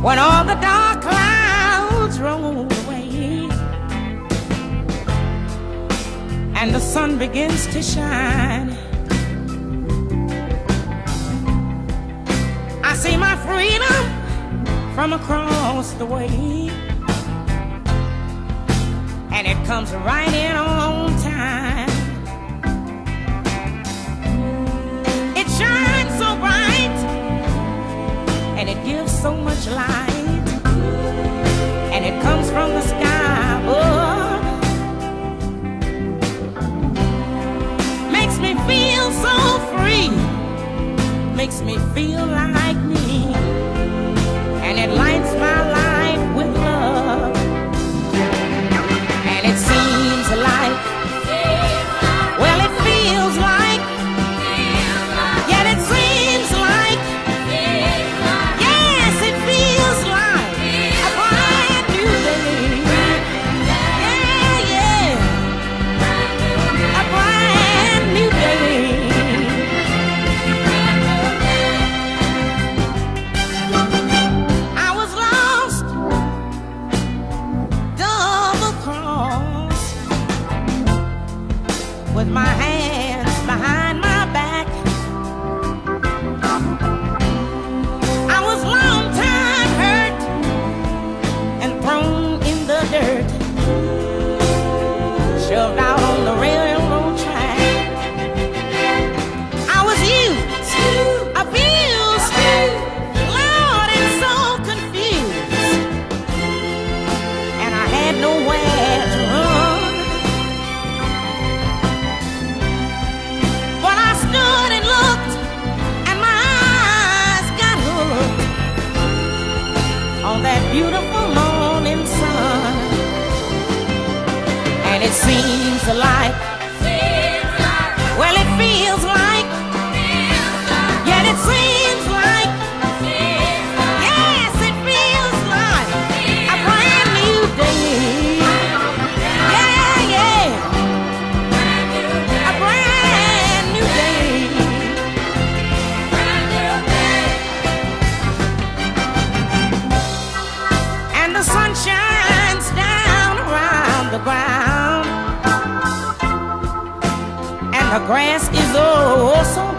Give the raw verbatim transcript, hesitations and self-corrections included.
when all the dark clouds roll away and the sun begins to shine. I see my freedom from across the way, and it comes right in on time. It shines so bright, and it gives so much light, and it comes from the sky above. Makes me feel so free, makes me feel like me, and it lights my life with love. And it seems like, well, it feels like, yet it seems like, yes, it feels like a brand new day. Yeah, yeah, a brand new day. I was lost, double crossed, with my hands behind my back. I was long time hurt and thrown in the dirt, shoved out on the railroad track. I was used, abused, Lord, and so confused, and I had nowhere to run. But I stood and looked, and my eyes got hooked on that beautiful morning sun. And it seems like, well, it feels like, yet it seems like, yes, it feels like a brand new day. Yeah, yeah, a brand new day. And the sun shines down around the ground, and the grass is oh so